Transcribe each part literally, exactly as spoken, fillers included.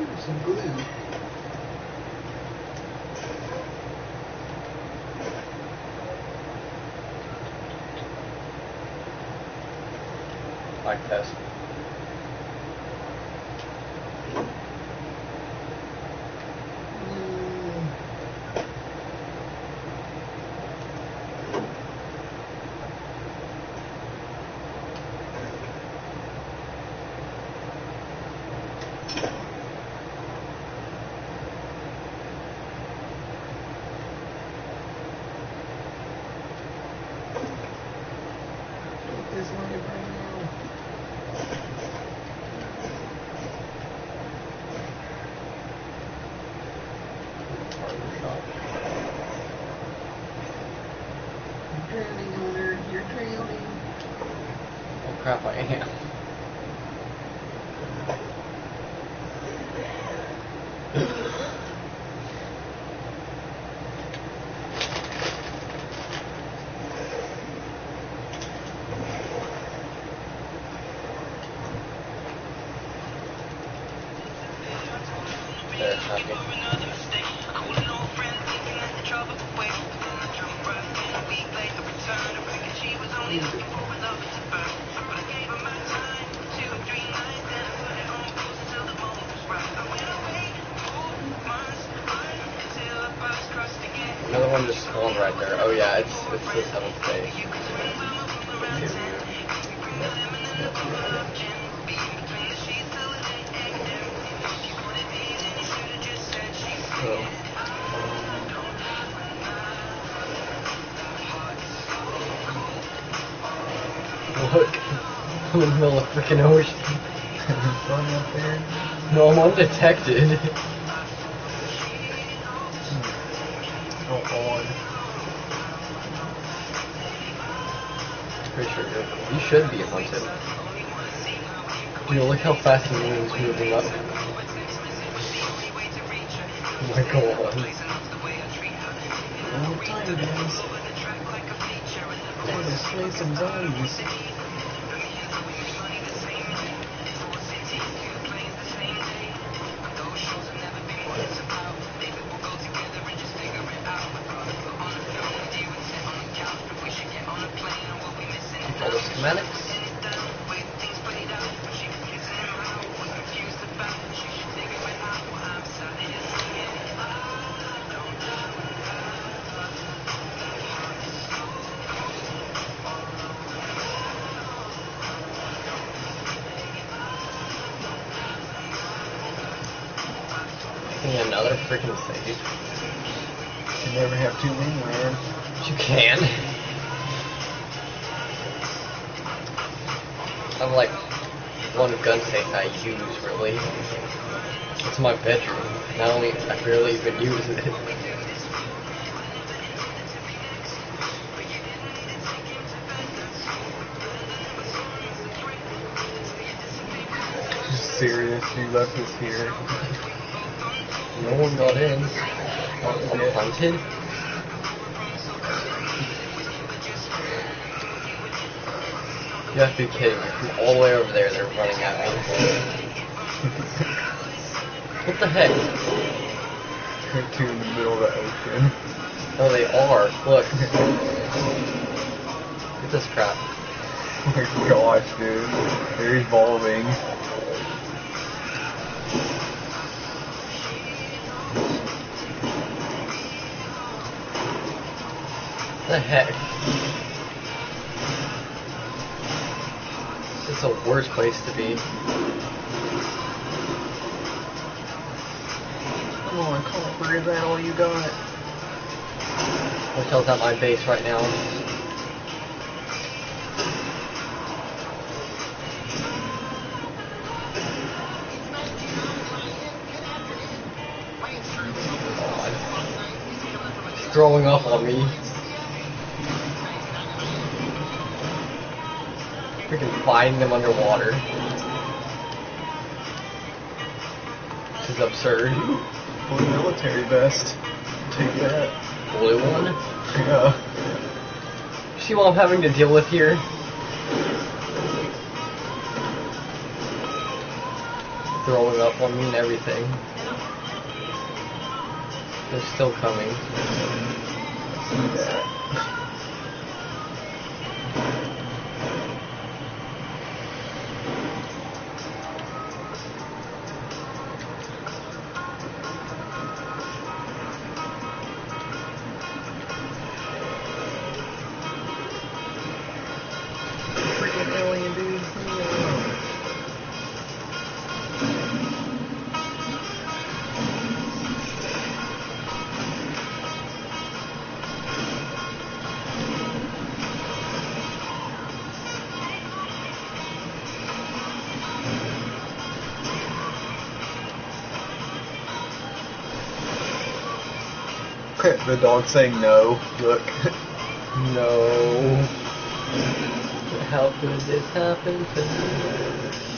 Some glue. Mic test. This one right now. You're drowning, Hunter. You're drowning. Oh crap, I am. There, happy. Another one just spawned right there. Oh yeah, it's it's the seventh day. So, look, I'm in the middle of the freaking ocean. Fun up there. No, I'm undetected. Go on. Pretty sure you're, you should be hunted. Dude, look how fast the moon is moving up. Oh my god. Oh, time it is. Time to slay some zombies. All the schematics. Yeah, another freaking save. You never have too many, man. You can. I'm like one gun safe I use really. It's my bedroom. Not only I barely even use it. Serious, you left us here. No one got in. I'm hunted. You have to be kidding me. From all the way over there, they're running at me. What the heck? Put two in the middle of the ocean. Oh, they are. Look. Look at this crap. Oh my gosh, dude. They're evolving. What the heck? It's the worst place to be. Come on, Copper, is that all you got? Hotel's at my base right now. God. It's throwing up on me. Freaking find them underwater. This is absurd. Blue military vest. Take that. Blue one? Yeah. See what I'm having to deal with here? throwing up on me and everything. They're still coming. Yeah. Freaking alien dude. The dog saying no. Look. No. How could this happen to me?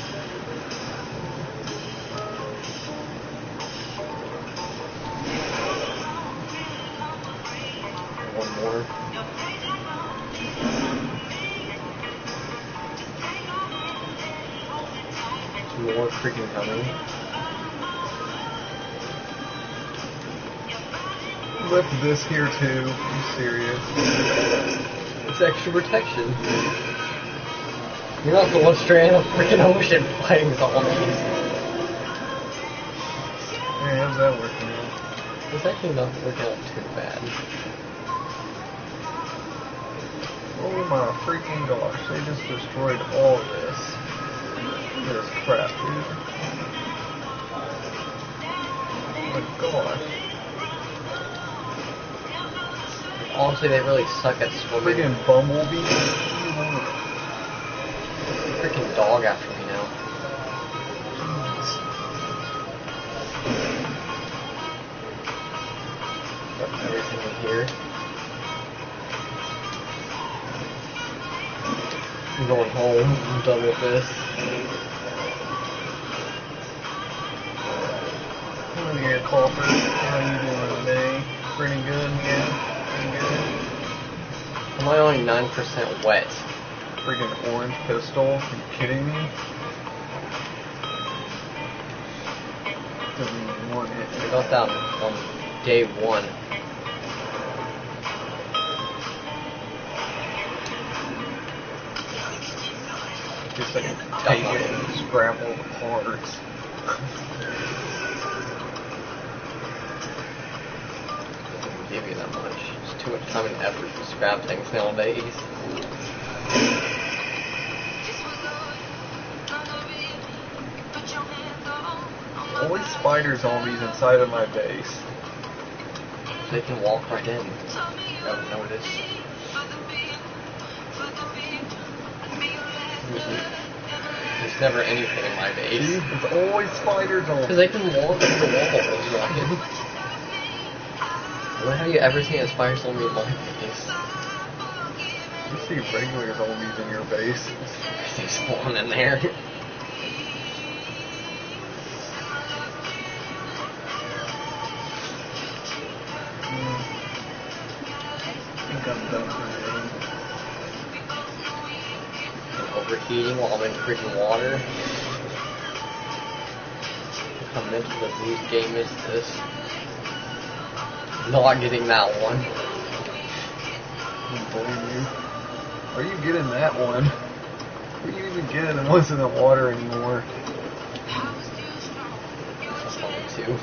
One more. More freaking coming. Lift this here too. I'm serious. It's extra protection. You're not the one straight in a freaking ocean fighting zombies. Hey, how's that working out? It's actually not working out too bad. Oh my freaking gosh, they just destroyed all of this. This crap, dude. Oh my gosh. Honestly, they really suck at swimming. Freaking bumblebee. Freaking dog after me now. Got everything in here. I'm going home. I'm done with this. Hello here, Crawford. How you doing today? Pretty good, yeah. Am I only nine percent wet? Freaking orange pistol? Are you kidding me? Doesn't even want it. I got that on day one. Just like take it and scramble the parts. Doesn't give you that much. It's too much time and effort to scrap things nowadays. Always spider zombies inside of my base. They can walk right in. I've noticed. There's never anything in my base. See? It's always spider zombies. Because they can walk through the walls, right? When have you ever seen a spider zombie in my base? You see regular zombies in your base. They spawn in there. I think I'm done for Overheating while I'm in freaking water. How mental abuse game is this? Not getting that one. I don't blame you. Are you getting that one? What are you even getting that wasn't in the water anymore? That's funny too.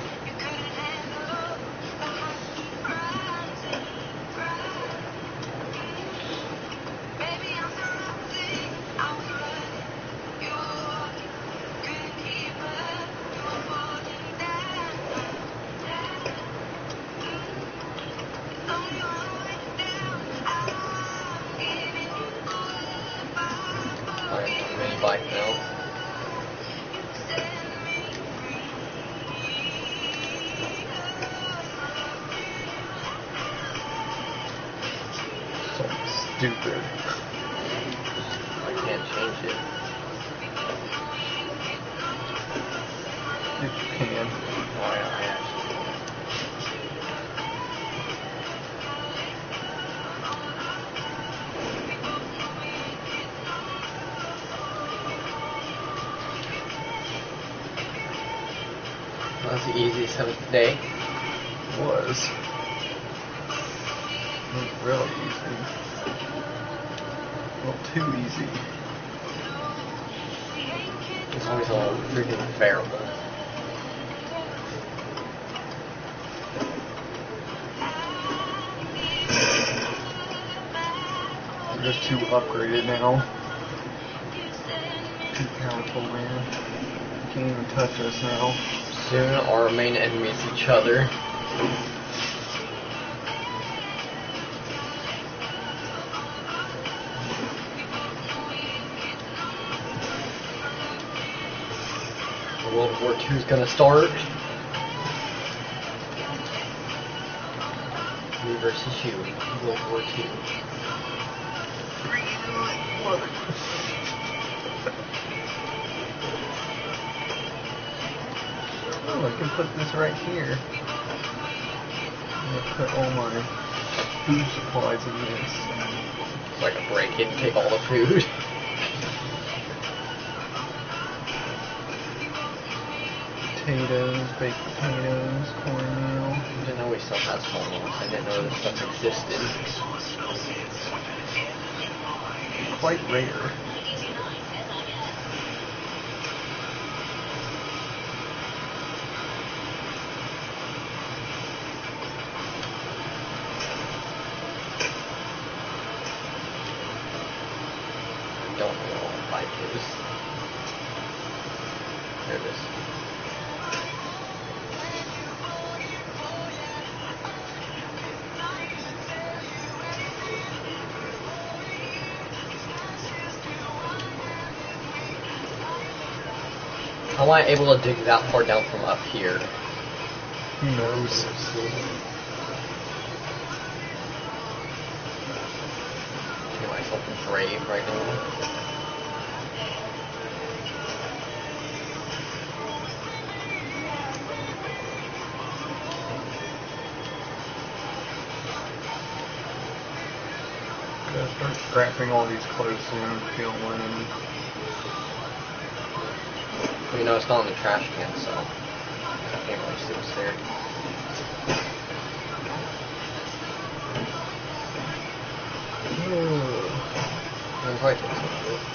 Bike now. So stupid. I can't change it. You can. Oh, I, I actually That was the easiest of the day. It was. It was really easy. A little too easy. It's always a little freaking bearable. We're just too upgraded now. Too powerful, man. You can't even touch us now. Soon our main enemy is each other. World War Two is gonna start. Me versus you. World War Two. Oh, I can put this right here. I'm gonna put all my food supplies in this. So I can break it and take all the food. Potatoes, baked potatoes, cornmeal. I didn't know we still had cornmeal. I didn't know this stuff existed. Quite rare. I don't know what a bike is. There it is. How am I able to dig that far down from up here? Who knows? Get myself a grave right now. Gotta start scrapping all these clothes soon. Feel linen. You know, it's not in the trash can, so I can't really see what's there. I'm probably taking some of it.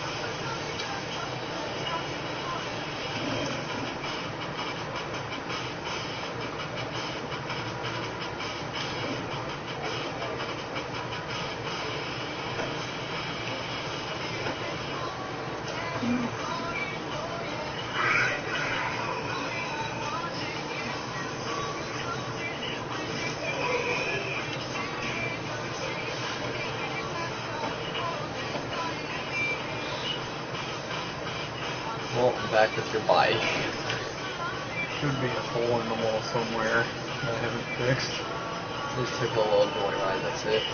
Well, I'm back with your bike. Should be a hole in the wall somewhere that I haven't fixed. Just took a little joyride, that's it.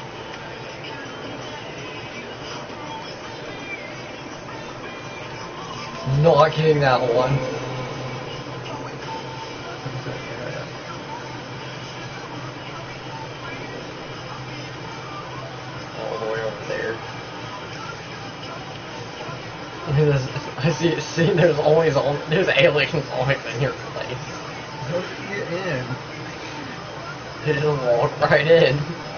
Not getting that one. All the way over there. There's, I see, see, there's always, there's aliens always in your place. How did you get in? They just walk right in.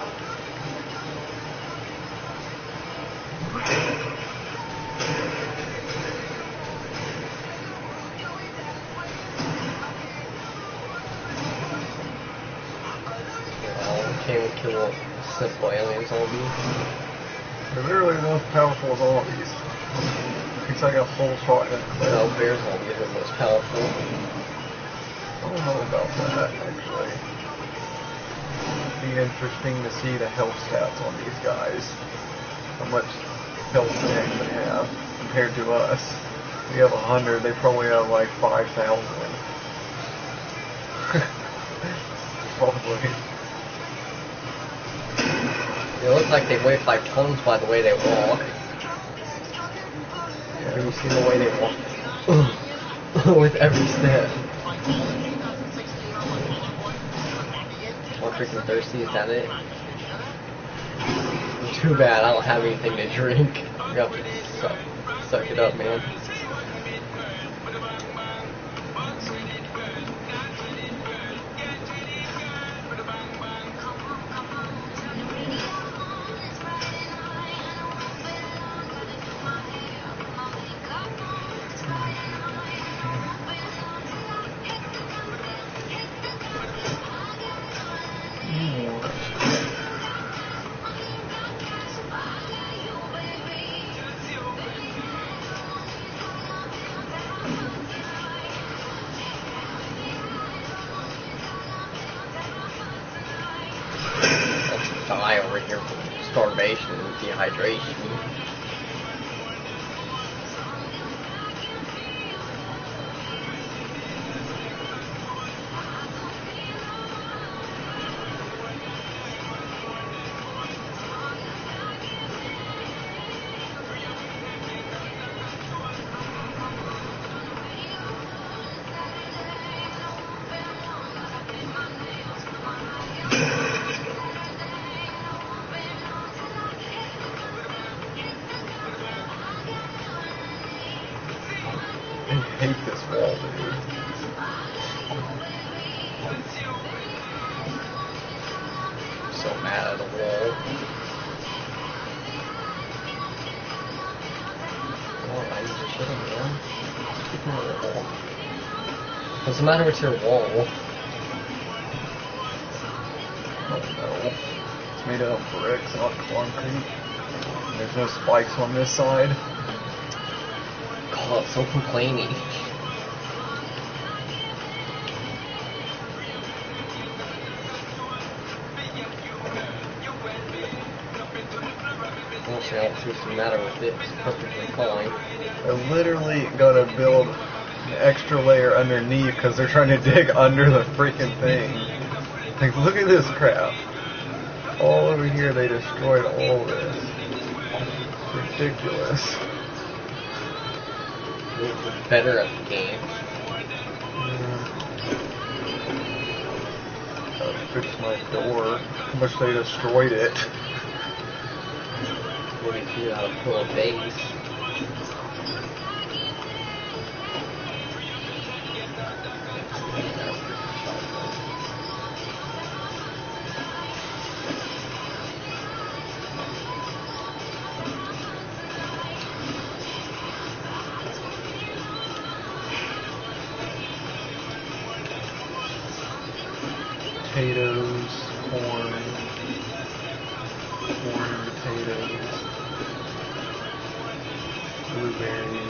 Well, can't even kill a simple alien zombie. They're literally the most powerful zombies. It's like a full shot in a clip. No, bear zombies are the most powerful. I don't know about that, actually. It'd be interesting to see the health stats on these guys. How much health they actually have compared to us. We have a hundred, they probably have like five thousand. Probably. They look like they weigh five tons by the way they walk. Yeah. You see the way they walk with every step. I'm freaking thirsty, is that it? Too bad, I don't have anything to drink. You have to suck, suck it up, man. here for starvation and dehydration. I hate this wall, dude. I'm so mad at the wall. Oh, I need to shit him, man. Keep him on the wall. What's the matter with your wall? I don't know. It's made out of bricks, not concrete. And there's no spikes on this side. God, so complaining. Honestly, I don't see what's the matter with it. It's perfectly fine. I literally gotta build an extra layer underneath because they're trying to dig under the freaking thing. Like, look at this crap. All over here, they destroyed all this. It's ridiculous. It's better at the game. Gotta fix my door. How much they destroyed it. Maybe figure out how to pull a base. Potatoes, corn, corn and potatoes, blueberries.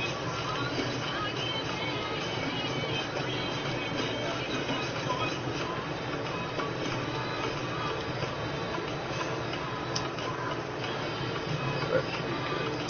That should be good.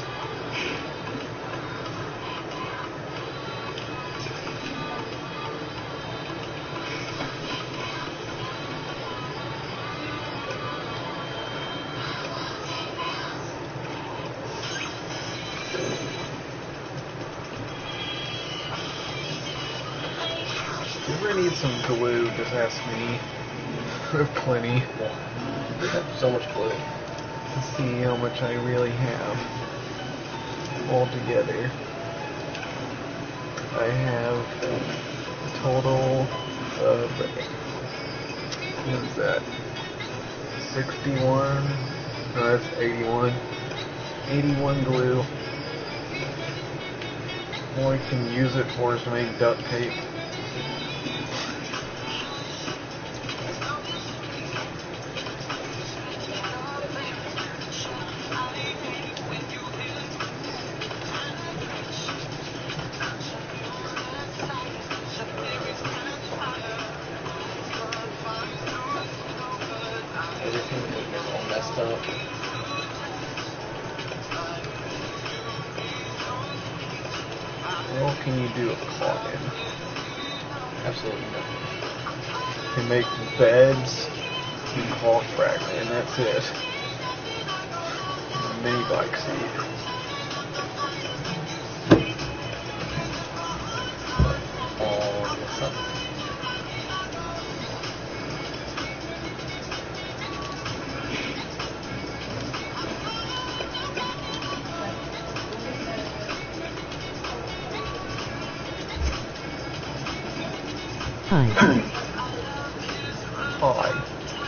If you ever need some glue, just ask me. I have plenty. We have so much glue. Let's see how much I really have all together. I have a total of, what is that, sixty-one, no, that's eighty-one, eighty-one glue. All I can use it for is to make duct tape. Everything is all messed up. What can you do with cotton? Absolutely nothing. You can make beds and cloth fragment, and that's it. A mini bike seat. All this up. Hi. Hi.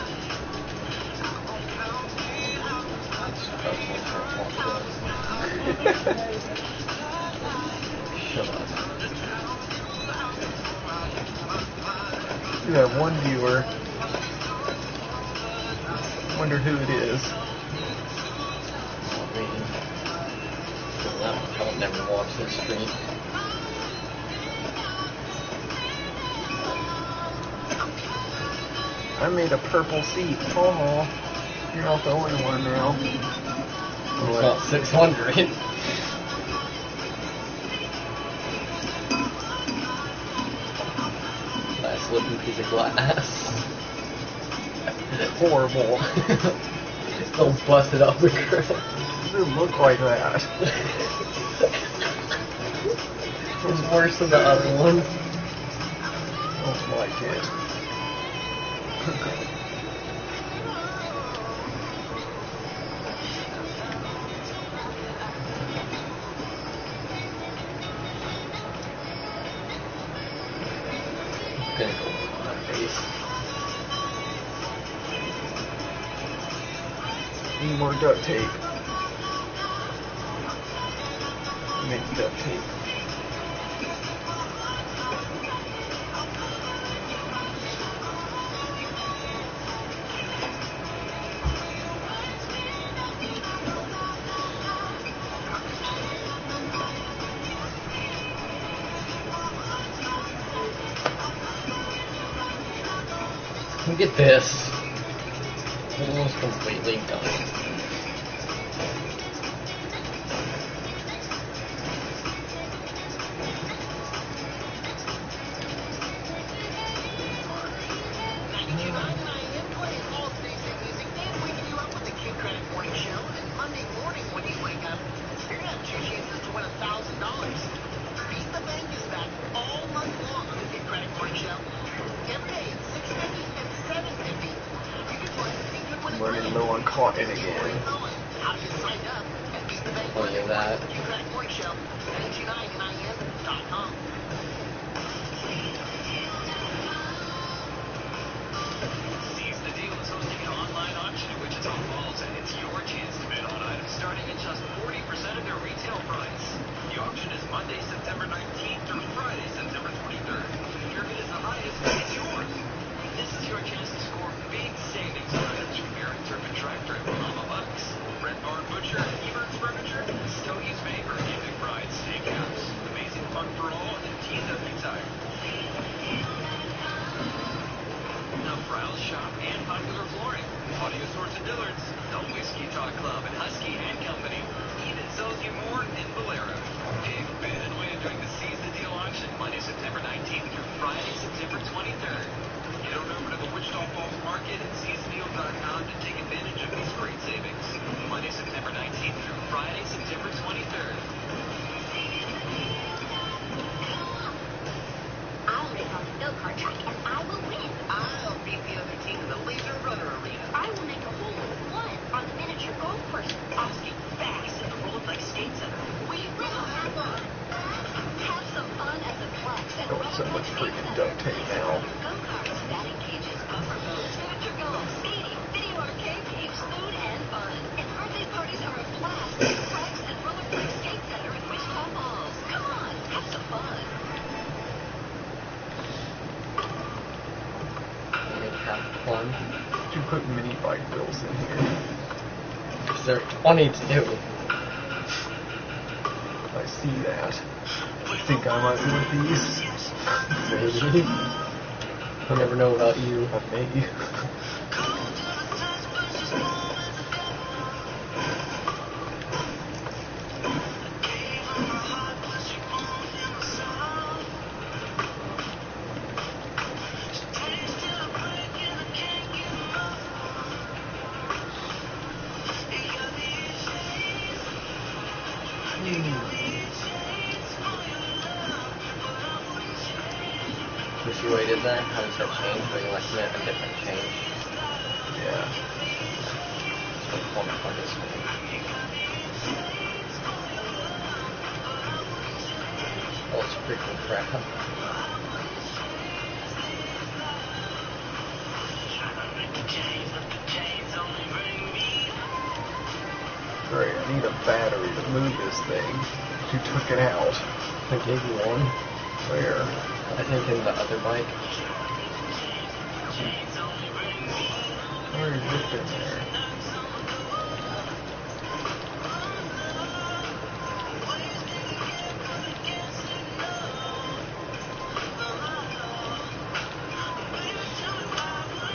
Shut up. You have one viewer. Wonder who it is. I mean, I'll never watch this stream. I made a purple seat. Oh. You're not the only one now. It's about six hundred. Nice looking piece of glass. Horrible. It's all busted up with crap. It doesn't look like that. It's worse than the other one. Don't like it. Gonna go with my face. Need more duct tape. Make duct tape. Look at this. Almost completely done. Running low on cotton again. Plenty of that. Seize the Deal is hosting an online auction in Wichita Falls, and it's your chance to bid on items starting at just forty percent of their retail price. The auction is Monday, September nineteenth through Friday, September twenty-third. If your bid is the highest, it's yours. This is your chance to score big savings on items from Aaron Turpin Tractor and Mama Bucks, Red Barn Butcher, Evert's Furniture, Stogie's Paper, and McBride's Steakhouse. Amazing fun for all, and teens every time. Now browse, shop, and Popular Flooring, Audio Sorts and Dillard's, The Whiskey Talk Club, and Husky and Company. Even sells you more in Valero. Pick, bid, and win during the Seize the Deal auction, Monday, September nineteenth through Friday, September twenty-third. Get on over to the Wichita Falls Market and seize the deal dot com to take advantage of these great savings. Monday, September nineteenth through Friday, September twenty-third. I'll race on the go-kart track, and I will win. I'll beat the other team in the Laser Runner Arena. I will make a hole in one on the miniature golf course. I'll skate fast at the Rollerflex Skate Center. We will have fun. Have some fun at the Flex at Oh, so much Rollerflex Skate freaking Center. duct tape now. Go-karts, batting cages, bumper boats, miniature golf, skating, video arcade, games, food, and fun. And birthday parties are a blast at the Flex and Rollerflex Skate Center in Wichita Falls. Come on, have some fun. Make have fun. You put mini bike wheels in here. Because they're twenty-two. I see that. I think I might be with these. Maybe. You never know about you. Maybe. You see what he did there? How does that change? Or you like a different change? Yeah. So format on this one. Oh, it's freaking crap. Great, I need a battery to move this thing. You took it out. I gave you one. Where? I think in the other bike. Where is it in there?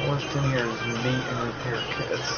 All left in here is meat and repair kits.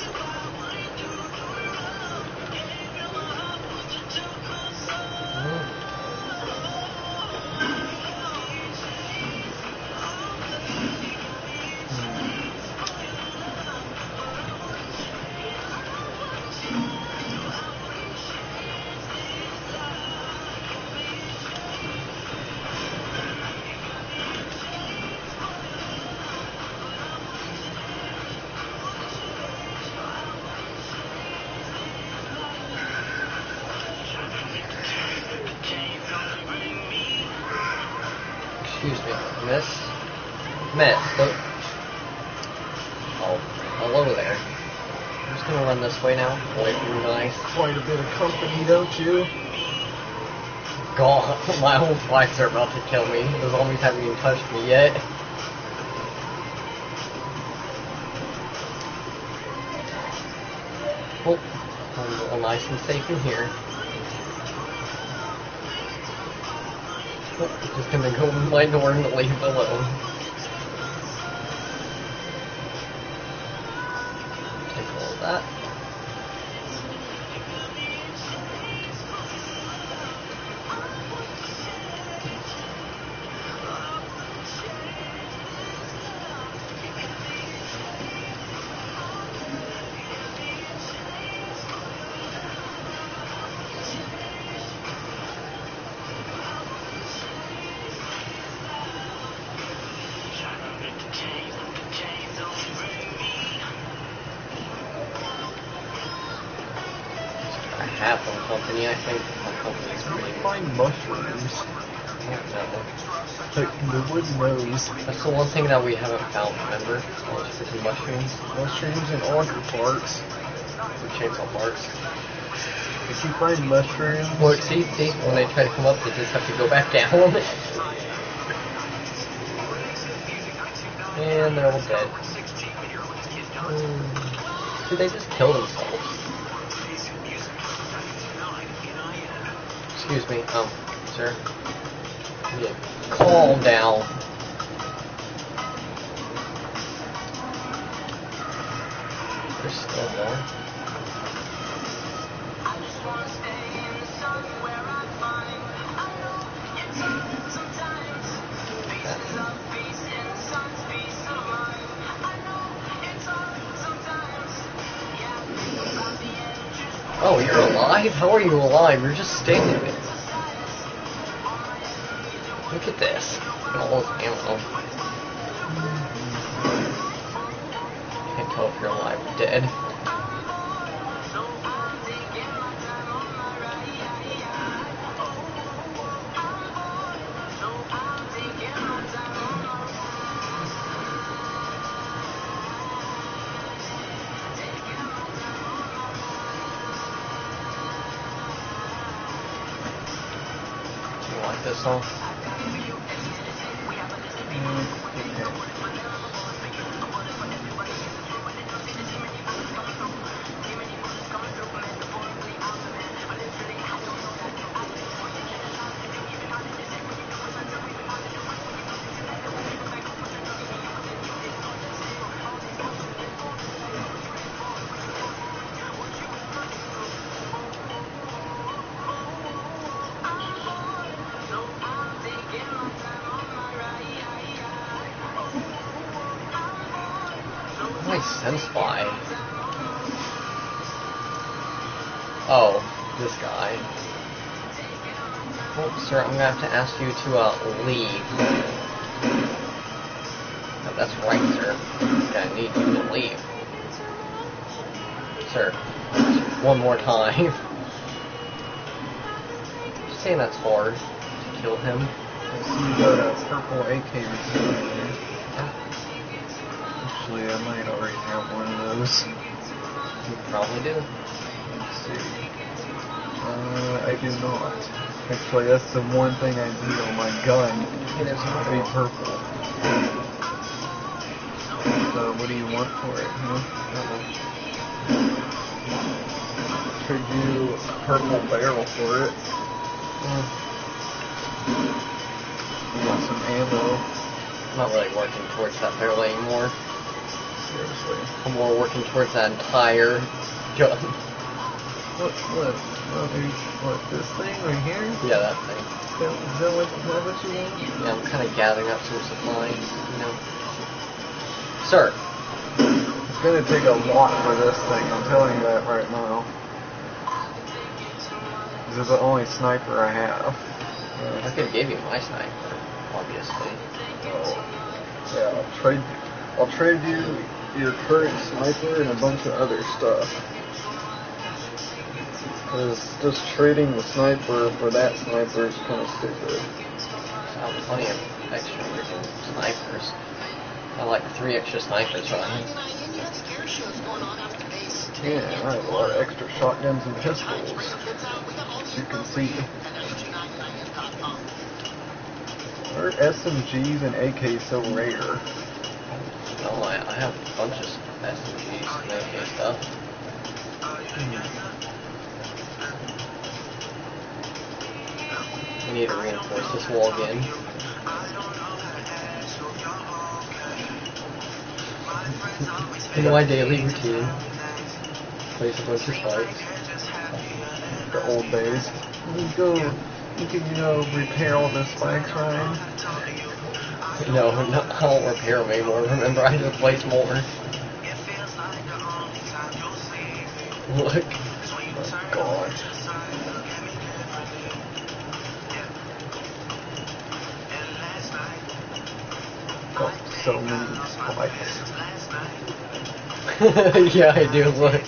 Excuse me, miss? Miss, look. Oh, hello there. I'm just gonna run this way now, away from you guys. Quite a bit of company, don't you? God, my whole flights are about to kill me. The zombies haven't even touched me yet. Oh, I'm all nice and safe in here. Oh, just gonna go in my door and leave it alone. Take all of that. I have one company, I think. My company's Where do really you find mushrooms? I don't know. Like, the wood knows. That's the one thing that we haven't found, remember? All those freaking mushrooms. Mushrooms and auger parts. Or chainsaw parts. If you find mushrooms... Look, see, see, when they try to come up, they just have to go back down. And they're all dead. Um, did they just kill themselves? Excuse me, um, sir. Yeah, calm down. There's still more. Oh, you're alive? How are you alive? You're just standing there. Look at this. Look at all this ammo. Can't tell if you're alive or dead. Do you like this song? Nice sense fly. Oh, this guy. Oh, sir, I'm gonna have to ask you to uh, leave. No, that's right, sir. I'm gonna need you to leave. Sir, one more time. Just saying that's hard to kill him. I see you got a purple A K receiver there. Actually, I might already have one of those. You probably do. Let's see. Uh, I do not. Actually, that's the one thing I need on my gun. It is To be purple. So, what do you want for it, huh? Trade you a purple barrel for it. You want some ammo? I'm not really working towards that barrel anymore. seriously. I'm more working towards that entire gun. What, what, what, is, what, this thing right here? Yeah, that thing. Is that, is that what, is that what you want? Yeah, I'm kind of gathering up some supplies, you know. Sir. It's gonna take a lot for this thing, I'm telling you that right now. This is the only sniper I have. I could give you my sniper, obviously. Oh, yeah, I'll trade, I'll trade you your current sniper and a bunch of other stuff. Because just trading the sniper for that sniper is kind of stupid. I have plenty of extra freaking snipers. I like three extra snipers, right? Yeah, I have a lot of extra shotguns and pistols. As you can see. Why are S M Gs and A Ks so rare? Oh, I, I have a bunch of S M Gs and A K stuff. Hmm. We need to reinforce this wall again. In my daily routine, place a bunch of spikes. The old days. You go, you can, you know, repair all the spikes, Ryan. No, no, I don't repair them anymore. Remember, I just place more. Look. Oh God. Got so many spikes. Yeah, I do, look.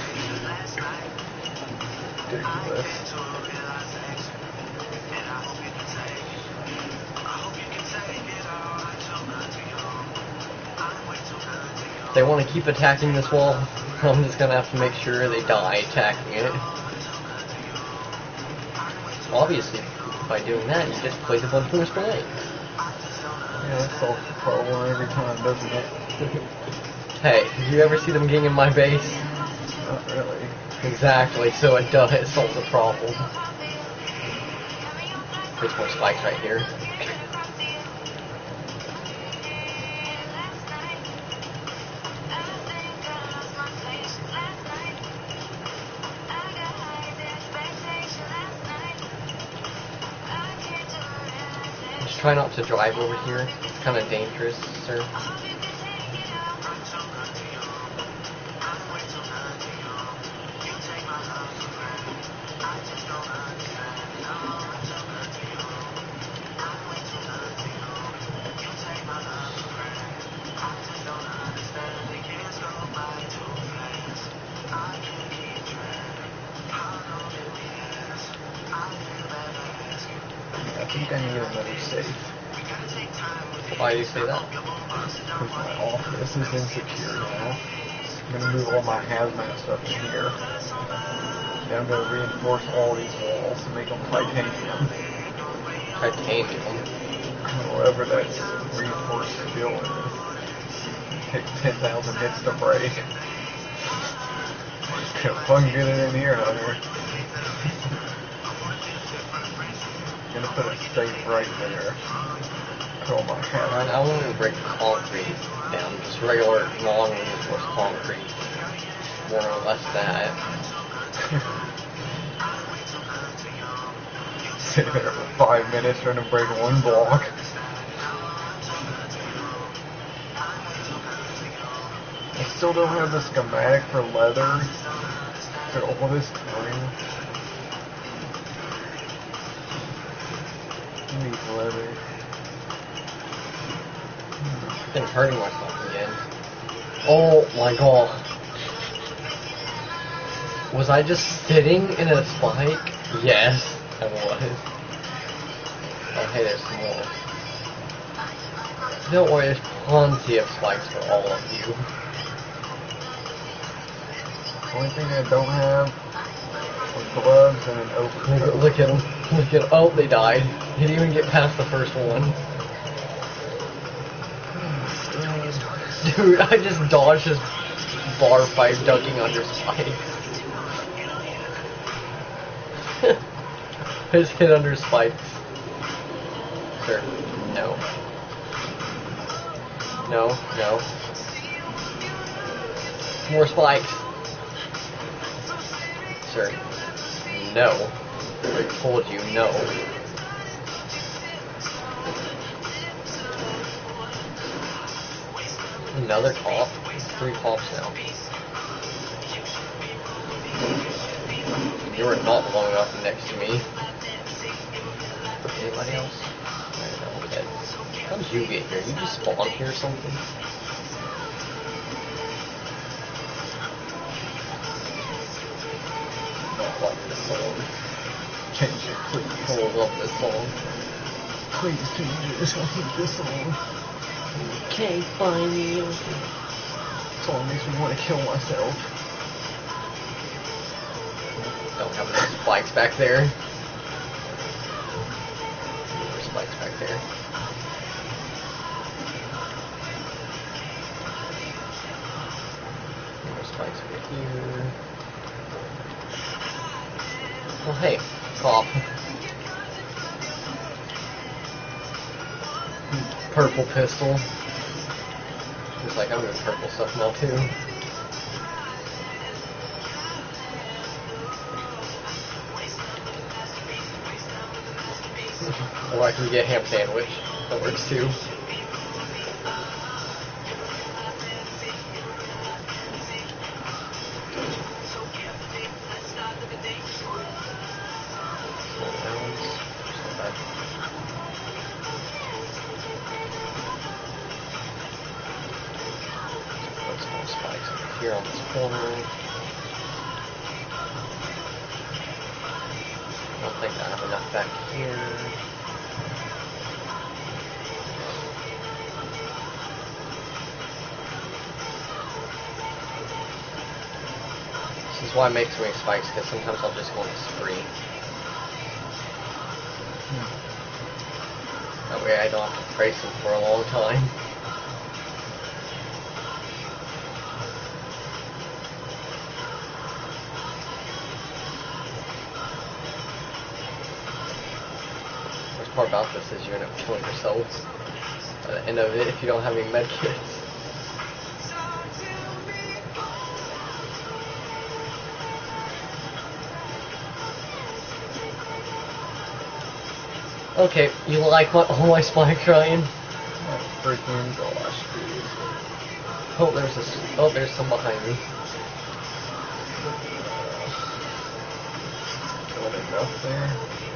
Ridiculous. If they want to keep attacking this wall, I'm just gonna have to make sure they die attacking it. Obviously, by doing that, you just place a bunch more spikes. Yeah, that solves the problem every time, doesn't it? Hey, did you ever see them getting in my base? Not really. Exactly, so it does, it solves the problem. There's more spikes right here. Just try not to drive over here. It's kind of dangerous, sir. I think I need another safe. Why do you say that? Because my office is insecure now. I'm gonna move all my hazmat stuff in here. Then I'm gonna reinforce all these walls and make them titanium. Titanium. Whatever that's reinforced steel is. Takes ten thousand hits to break. Have fun getting in here, Hunter. I'm gonna put a safe right there. Put all my I, hazmat. I want to break concrete down, just regular non-reinforced concrete. More or less that. Sit there for five minutes trying to break one block. I still don't have the schematic for leather. After all this time. I need leather. I've been hurting myself again. Oh my god. Was I just sitting in a spike? Yes, I was. Oh hey, there's some more. Don't worry, there's plenty of spikes for all of you. The only thing I don't have are gloves and an Look, overcoat. look at them. Look at oh, they died. Didn't even get past the first one. Dude, I just dodged his bar fight ducking under spikes. Just hit under spikes. Sir, no. No, no. More spikes. Sir. No. I told you no. Another cop. Three cops now. You were not long enough next to me. Anybody else? I don't know. Okay. How did you get here? You just spawned here or something? Not like this song. Change it, please. I love this song. Please change it. I hate this song. Can't find me. This song makes me want to kill myself. Don't have enough spikes back there. There's spikes back there. There's spikes over here. Oh hey, cop. Purple pistol. It's like I'm doing purple stuff now too. Or I can get ham sandwich. That works too. Put some more spikes over here on this corner. I don't think I have enough back here. This is why I make so many spikes, because sometimes I'll just go on a spree. Hmm. That way I don't have to trace them for a long time. The worst part about this is you end up killing yourselves at the end of it if you don't have any medkits. Okay, you like my, all my spikes, Ryan? Oh freaking gosh, dude. Oh, there's a, oh, there's some behind me. Killed enough there.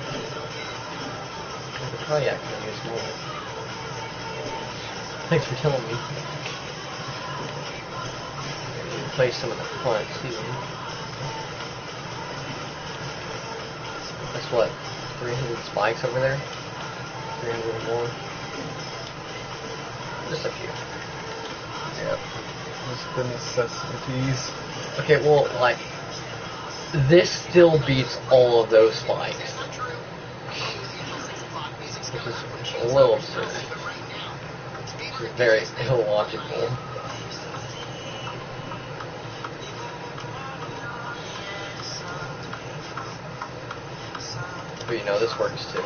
I could probably actually use more. Thanks for telling me. Place some in the front too. That's what, three hundred spikes over there? three hundred or more? Just a few. Yep. Just the necessities. Okay, well, like, this still beats all of those spikes. Which is a little absurd. Which is very illogical. But you know, this works too.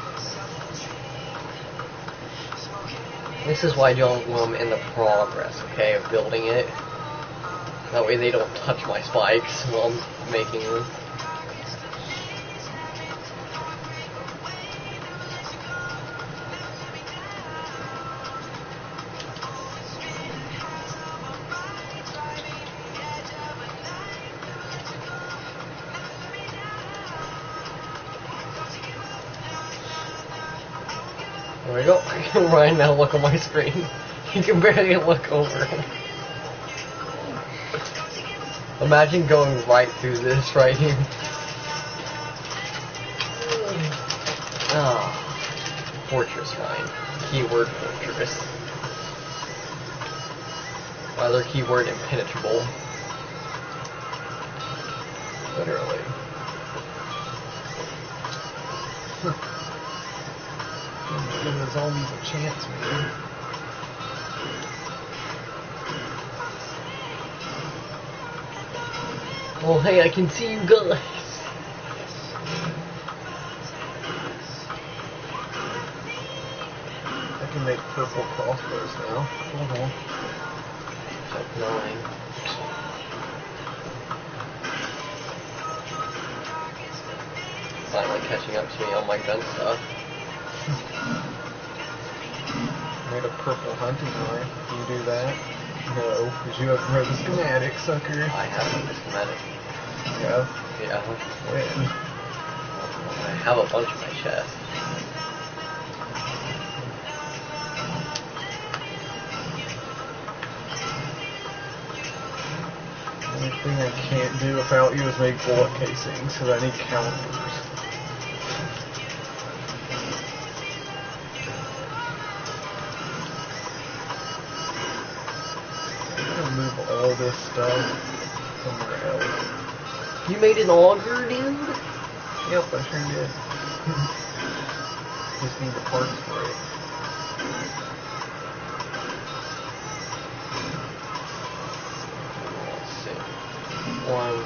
This is why I don't want them in the progress, okay, of building it. That way they don't touch my spikes while I'm making them. There we go. Ryan, now look on my screen. You can barely look over. Imagine going right through this right here. Ah, fortress, Ryan. Keyword fortress. Other keyword impenetrable. Literally. Give the zombies a chance, man. Oh, hey, I can see you guys. I can make purple crossbows now. Hold on. Check nine. finally catching up to me on my gun stuff. Made a purple hunting knife. Can you do that? No, because you haven't read the schematic, sucker. I have the schematic. Yeah. Yeah. When? I have a bunch in my chest. The only thing I can't do without you is make bullet casings, so I need calipers. I'm gonna move all this stuff somewhere else. You made an auger, dude? Yep, I sure did. Just need the parts for it. Let's see. One.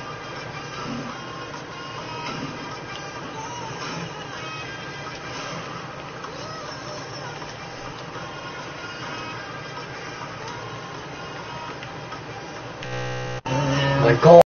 My God.